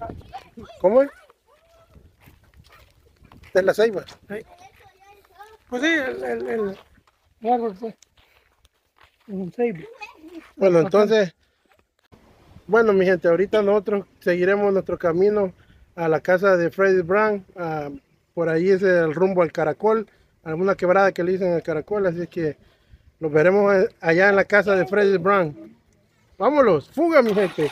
¿Cómo es? De la ceiba. Sí. Pues sí, el árbol fue un ceibo. Bueno, Bastante. entonces, bueno, mi gente, ahorita nosotros seguiremos nuestro camino a la casa de Freddy Brown. Por ahí es el rumbo al Caracol, alguna quebrada que le dicen al Caracol, así que nos veremos allá en la casa de Freddy Brown. Vámonos, fuga, mi gente.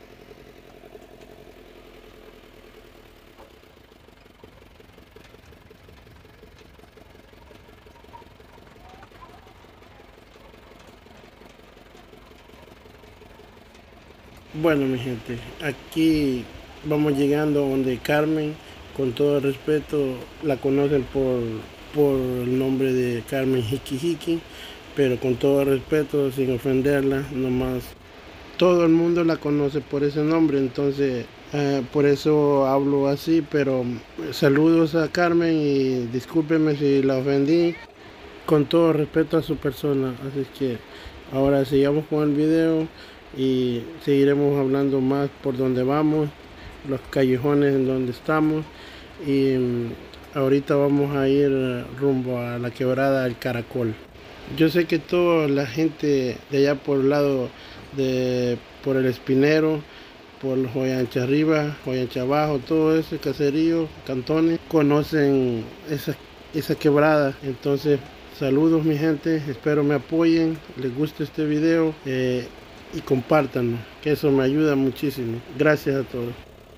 Bueno, mi gente, aquí vamos llegando donde Carmen, con todo el respeto, la conocen por el nombre de Carmen Hiki Hiki, pero con todo el respeto, sin ofenderla, nomás todo el mundo la conoce por ese nombre, entonces por eso hablo así, pero saludos a Carmen y discúlpeme si la ofendí, con todo respeto a su persona, así que ahora sigamos con el video y seguiremos hablando más por donde vamos, los callejones en donde estamos y ahorita vamos a ir rumbo a la quebrada del Caracol. Yo sé que toda la gente de allá por el lado por el Espinero, por Joyancha arriba, Joyancha abajo, todo ese caserío, cantones, conocen esa quebrada. Entonces, saludos mi gente, espero me apoyen, les guste este video y compártanlo, que eso me ayuda muchísimo. Gracias a todos.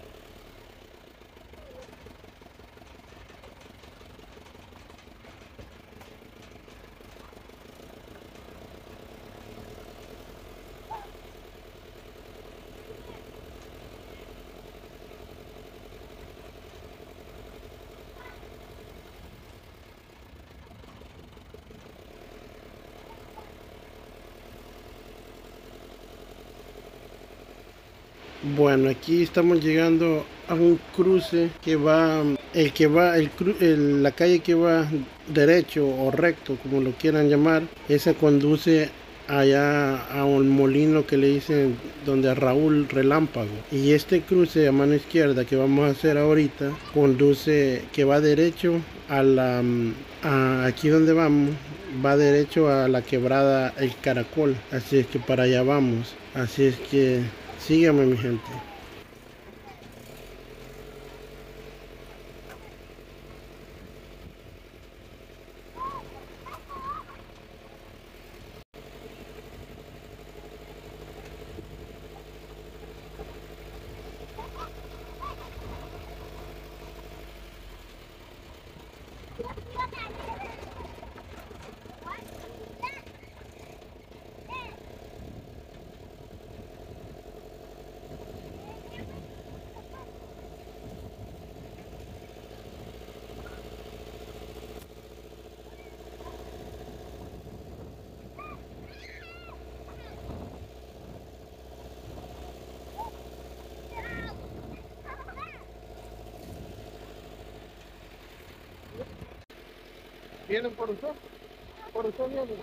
Bueno, aquí estamos llegando a un cruce que va, la calle que va derecho o recto, como lo quieran llamar, esa conduce allá a un molino que le dicen donde a Raúl Relámpago. Y este cruce a mano izquierda que vamos a hacer ahorita, conduce, que va derecho aquí donde vamos, va derecho a la quebrada El Caracol. Así es que para allá vamos. Así es que síganme, mi gente. ¿Vienen por usted? ¿Por usted vienen?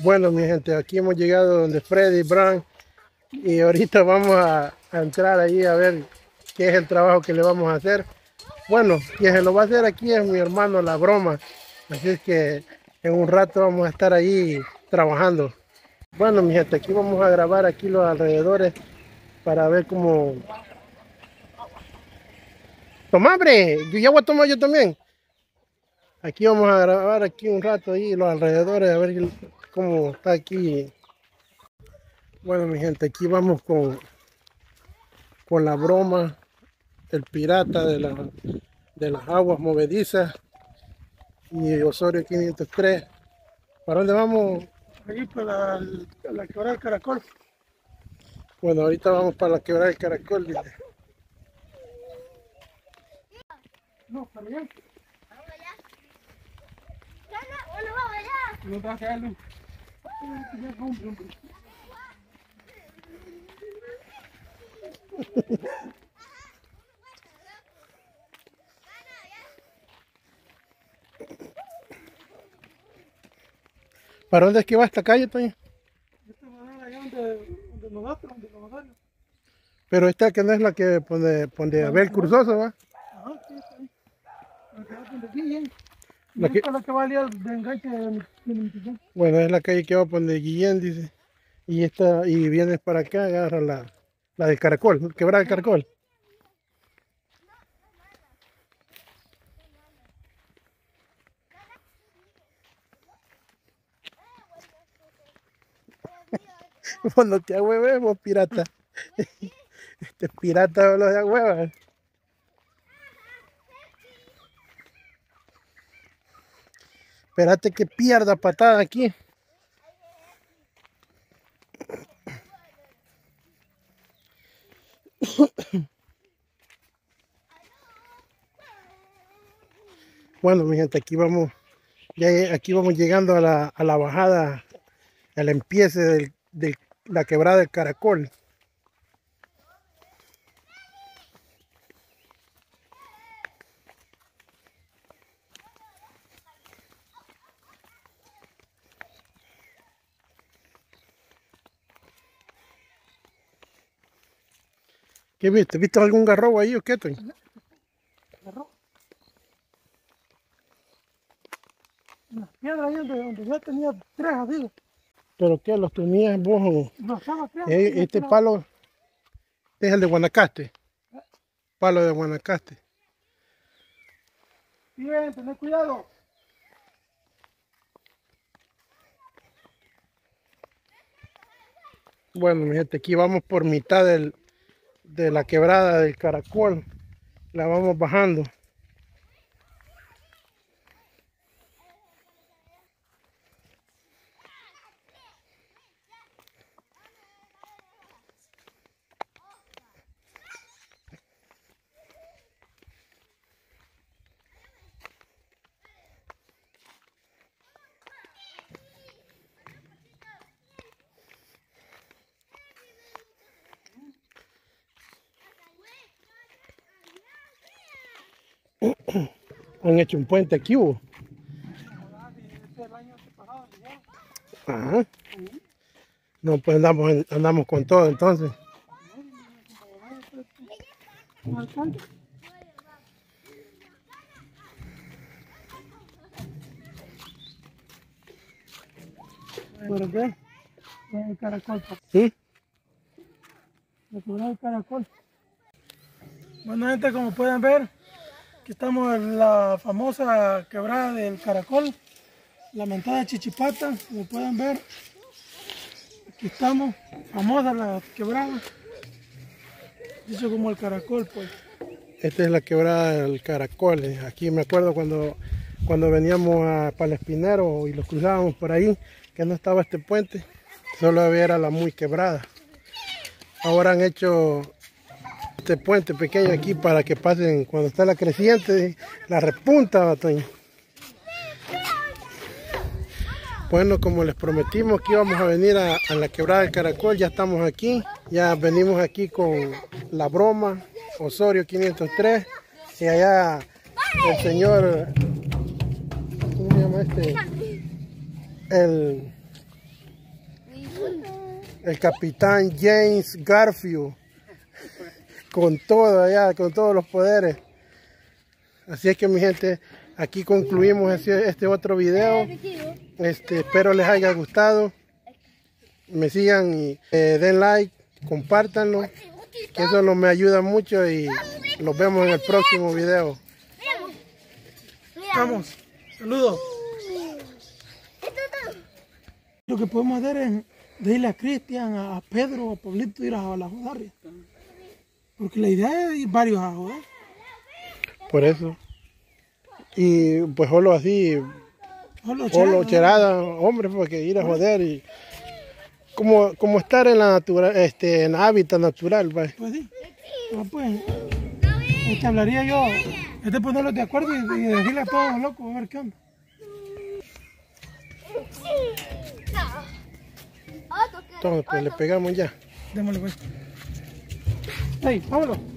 Bueno, mi gente, aquí hemos llegado donde Freddy Brown y ahorita vamos a entrar ahí a ver qué es el trabajo que le vamos a hacer. Bueno, quien se lo va a hacer aquí es mi hermano La Broma, así es que en un rato vamos a estar ahí trabajando. Bueno, mi gente, aquí vamos a grabar aquí los alrededores para ver cómo... ¡Toma, hombre! Yo ya voy a tomar yo también. Aquí vamos a grabar aquí un rato ahí los alrededores a ver cómo está aquí. Bueno, mi gente, aquí vamos con La Broma, el pirata de las aguas movedizas y Osorio 503. ¿Para dónde vamos? Allí para la quebrada del Caracol. Bueno, ahorita vamos para la quebrada del Caracol. Dice. No, para allá. Vamos allá. Bueno, vamos allá. No te vas a quedarlo. ¿Para dónde es que va esta calle, Toño? Esta manera allá donde nosotros, donde nosotros. Pero esta que no es la que pone Abel Cursoso, ¿va? Ajá, sí, está ahí. La que va por aquí, ¿eh? La que- Esta es la que va a liar de enganche de mi tienda. Bueno, es la calle que va a poner Guillén, dice. Y vienes para acá, agarra la del Caracol, quebrada del Caracol. Cuando te ahuevemos, pirata. Este pirata lo de huevas. Espérate que pierda patada aquí. Bueno, mi gente, aquí vamos llegando a la bajada, al empiece de la quebrada del Caracol. ¿Qué viste? ¿Viste algún garrobo ahí o qué, Toño? Agarró. Una piedra ahí donde ya tenía tres así. ¿Pero qué? ¿Los tenías vos? No estaba tres. Este palo es el de Guanacaste. Palo de Guanacaste. Bien, tened cuidado. Bueno, mi gente, aquí vamos por mitad de la quebrada del Caracol. La vamos bajando. Han hecho un puente aquí, ¿o? Ajá. No, pues andamos con todo entonces. ¿Por qué? El Caracol. ¿Sí? La quebrada del Caracol. Bueno, gente, como pueden ver, aquí estamos en la famosa quebrada del Caracol, la mentada Chichipata, como pueden ver. Aquí estamos, famosa la quebrada, dicho como el Caracol, pues. Esta es la quebrada del Caracol. Aquí me acuerdo cuando veníamos para el Espinero y los cruzábamos por ahí, que no estaba este puente, solo había la muy quebrada. Ahora han hecho este puente pequeño aquí para que pasen cuando está la creciente, la repunta, Toño. Bueno, como les prometimos que íbamos a venir a la quebrada del Caracol, ya estamos aquí, ya venimos aquí con La Broma, Osorio 503, y allá el señor, ¿cómo se llama este? el capitán James Garfield, con todo allá, con todos los poderes. Así es que mi gente, aquí concluimos este otro video. Espero les haya gustado. Me sigan y den like, compártanlo, que eso nos me ayuda mucho, y los vemos en el próximo video. Vamos, saludos. Lo que podemos hacer es decirle a Cristian, a Pedro, a Pablito ir a la Jodarria. Porque la idea es ir varios a joder. Por eso. Y pues solo así, solo cherada, hombre, porque ir a joder y como estar en la naturaleza, en el hábitat natural, pues. Pues sí. Pues, es que hablaría yo, es de ponerlos de acuerdo y decirle a todos los locos a ver qué onda. Entonces, pues le pegamos ya. Démosle pues. Hey, vámonos.